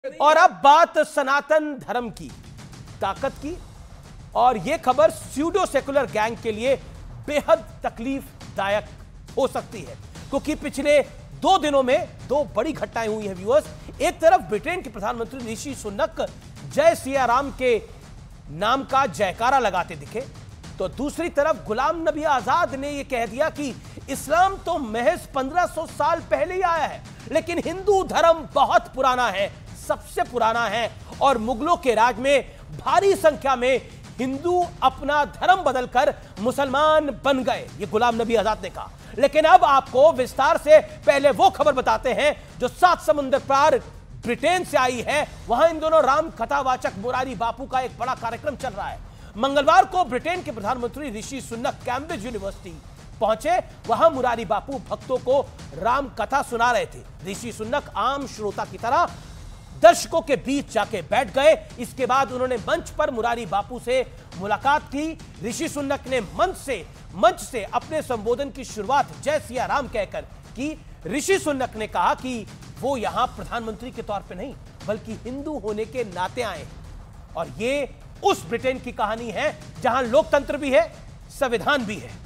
और अब बात सनातन धर्म की ताकत की, और यह खबर स्यूडो सेकुलर गैंग के लिए बेहद तकलीफदायक हो सकती है, क्योंकि पिछले 2 दिनों में 2 बड़ी घटनाएं हुई हैं व्यूअर्स। एक तरफ ब्रिटेन के प्रधानमंत्री ऋषि सुनक जय सिया राम के नाम का जयकारा लगाते दिखे, तो दूसरी तरफ गुलाम नबी आजाद ने यह कह दिया कि इस्लाम तो महज 1500 साल पहले ही आया है, लेकिन हिंदू धर्म बहुत पुराना है, सबसे पुराना है, और मुगलों के राज में भारी संख्या में हिंदू अपना धर्म बदलकर मुसलमान बन गए, ये गुलाम नबी आजाद ने कहा। लेकिन अब आपको विस्तार से पहले वो खबर बताते हैं जो 7 समुद्र पार ब्रिटेन से आई है। वहां इन दोनों राम कथावाचक मुरारी बापू का एक बड़ा कार्यक्रम चल रहा है। मंगलवार को ब्रिटेन के प्रधानमंत्री ऋषि सुनक कैम्ब्रिज यूनिवर्सिटी पहुंचे। वहां मुरारी बापू भक्तों को राम कथा सुना रहे थे। ऋषि सुनक आम श्रोता की तरह दर्शकों के बीच जाके बैठ गए। इसके बाद उन्होंने मंच पर मुरारी बापू से मुलाकात की। ऋषि सुनक ने मंच से अपने संबोधन की शुरुआत जय सिया राम कहकर की। ऋषि सुनक ने कहा कि वो यहां प्रधानमंत्री के तौर पे नहीं, बल्कि हिंदू होने के नाते आए हैं, और ये उस ब्रिटेन की कहानी है जहां लोकतंत्र भी है, संविधान भी है।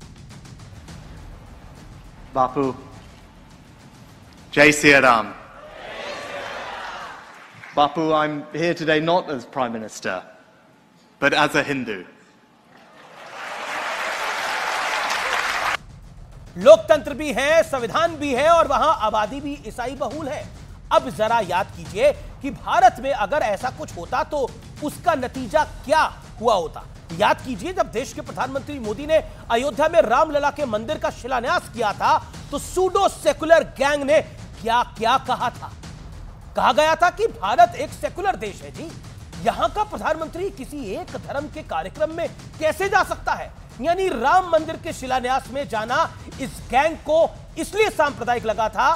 बापू, जय Siya Ram. Bapu, I'm here today not as Prime Minister, but as a Hindu. लोकतंत्र भी है, संविधान भी है, और वहां आबादी भी ईसाई बहुल है। अब जरा याद कीजिए कि भारत में अगर ऐसा कुछ होता तो उसका नतीजा क्या हुआ होता। याद कीजिए, जब देश के प्रधानमंत्री मोदी ने अयोध्या में रामलला के मंदिर का शिलान्यास किया था, तो सूडो सेकुलर गैंग ने क्या क्या कहा था। कहा गया था कि भारत एक सेकुलर देश है जी, यहां का प्रधानमंत्री किसी एक धर्म के कार्यक्रम में कैसे जा सकता है। यानी राम मंदिर के शिलान्यास में जाना इस गैंग को इसलिए सांप्रदायिक लगा था,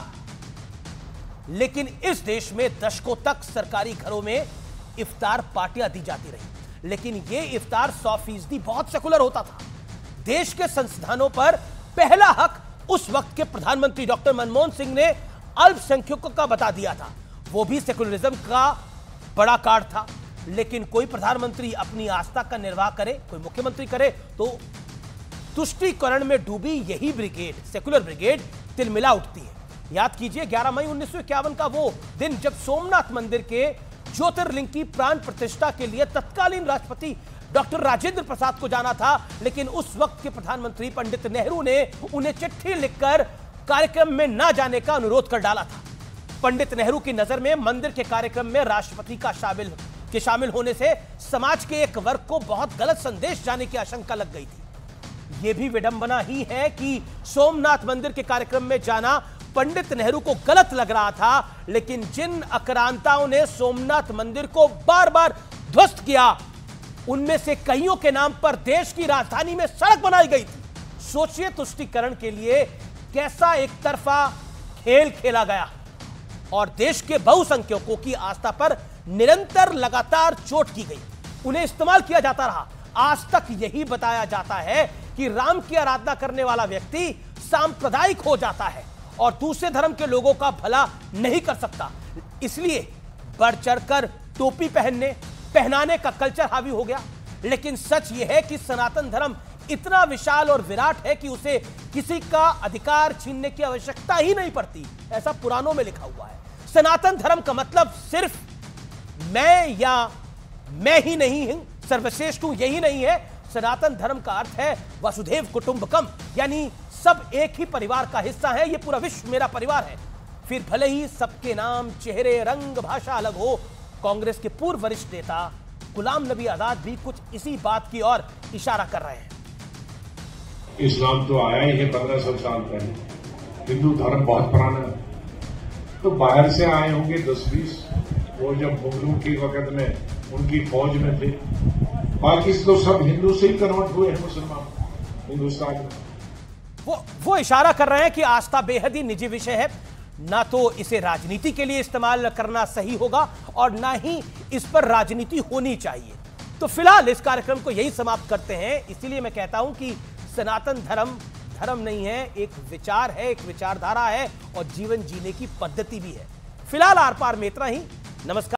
लेकिन इस देश में दशकों तक सरकारी घरों में इफ्तार पार्टियां दी जाती रही, लेकिन यह इफ्तार 100% बहुत सेकुलर होता था। देश के संस्थानों पर पहला हक उस वक्त के प्रधानमंत्री डॉक्टर मनमोहन सिंह ने अल्पसंख्यकों का बता दिया था। वो भी सेकुलरिज्म का बड़ा कार्ड था, लेकिन कोई प्रधानमंत्री अपनी आस्था का निर्वाह करे, कोई मुख्यमंत्री करे, तो तुष्टीकरण में डूबी यही ब्रिगेड, सेकुलर ब्रिगेड, तिलमिला उठती है। याद कीजिए 11 मई 1951 का वो दिन जब सोमनाथ मंदिर के ज्योतिर्लिंग की प्राण प्रतिष्ठा के लिए तत्कालीन राष्ट्रपति डॉक्टर राजेंद्र प्रसाद को जाना था, लेकिन उस वक्त के प्रधानमंत्री पंडित नेहरू ने उन्हें चिट्ठी लिखकर कार्यक्रम में न जाने का अनुरोध कर डाला था। पंडित नेहरू की नजर में मंदिर के कार्यक्रम में राष्ट्रपति का शामिल होने से समाज के एक वर्ग को बहुत गलत संदेश जाने की आशंका लग गई थी। यह भी विडंबना ही है कि सोमनाथ मंदिर के कार्यक्रम में जाना पंडित नेहरू को गलत लग रहा था, लेकिन जिन आक्रांताओं ने सोमनाथ मंदिर को बार बार ध्वस्त किया, उनमें से कईयों के नाम पर देश की राजधानी में सड़क बनाई गई थी। सोचिए तुष्टीकरण के लिए कैसा एक तरफा खेल खेला गया, और देश के बहुसंख्यकों की आस्था पर निरंतर लगातार चोट की गई, उन्हें इस्तेमाल किया जाता रहा। आज तक यही बताया जाता है कि राम की आराधना करने वाला व्यक्ति सांप्रदायिक हो जाता है और दूसरे धर्म के लोगों का भला नहीं कर सकता, इसलिए बढ़ चढ़कर टोपी पहनाने का कल्चर हावी हो गया। लेकिन सच यह है कि सनातन धर्म इतना विशाल और विराट है कि उसे किसी का अधिकार छीनने की आवश्यकता ही नहीं पड़ती, ऐसा पुराणों में लिखा हुआ है। सनातन धर्म का मतलब सिर्फ मैं ही नहीं हूं, सर्वश्रेष्ठ हूं, यही नहीं है। सनातन धर्म का अर्थ है वसुधैव कुटुंबकम, यानी सब एक ही परिवार का हिस्सा है, ये पूरा विश्व मेरा परिवार है। फिर भले ही सबके नाम, चेहरे, रंग, भाषा अलग हो। कांग्रेस के पूर्व वरिष्ठ नेता गुलाम नबी आजाद भी कुछ इसी बात की ओर इशारा कर रहे हैं। इस्लाम तो आया ही है 1500 साल पहले, हिंदू धर्म बहुत पुराना है, तो बाहर से आए होंगे 10-20, वो जब मुगलों के वक्त में उनकी फौज में थे। बाकी तो सब हिंदू से ही कन्वर्ट हुए हैं मुसलमान हिंदुस्तान में। वो इशारा कर रहे हैं कि आस्था बेहद ही निजी विषय है, ना तो इसे राजनीति के लिए इस्तेमाल करना सही होगा और ना ही इस पर राजनीति होनी चाहिए। तो फिलहाल इस कार्यक्रम को यही समाप्त करते हैं। इसीलिए मैं कहता हूं कि सनातन धर्म नहीं है, एक विचार है, एक विचारधारा है, और जीवन जीने की पद्धति भी है। फिलहाल आर पार में इतना ही। नमस्कार।